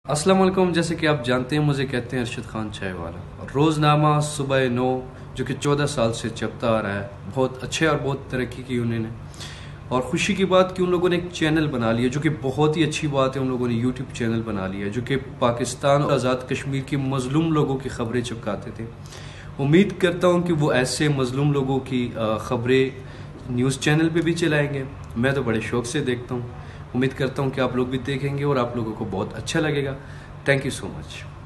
अस्सलाम वालेकुम। जैसे कि आप जानते हैं, मुझे कहते हैं अरशद खान चाय वाला। रोज़नामा सुबह 9 जो कि 14 साल से चलता आ रहा है, बहुत अच्छे और बहुत तरक्की की उन्होंने। और ख़ुशी की बात कि उन लोगों ने एक चैनल बना लिया, जो कि बहुत ही अच्छी बात है। उन लोगों ने यूट्यूब चैनल बना लिया जो कि पाकिस्तान और आज़ाद कश्मीर के मज़लूम लोगों की ख़बरें चिपकाते थे। उम्मीद करता हूँ कि वो ऐसे मज़लूम लोगों की ख़बरें न्यूज़ चैनल पे भी चलाएंगे। मैं तो बड़े शौक़ से देखता हूँ। उम्मीद करता हूँ कि आप लोग भी देखेंगे और आप लोगों को बहुत अच्छा लगेगा। Thank you so much.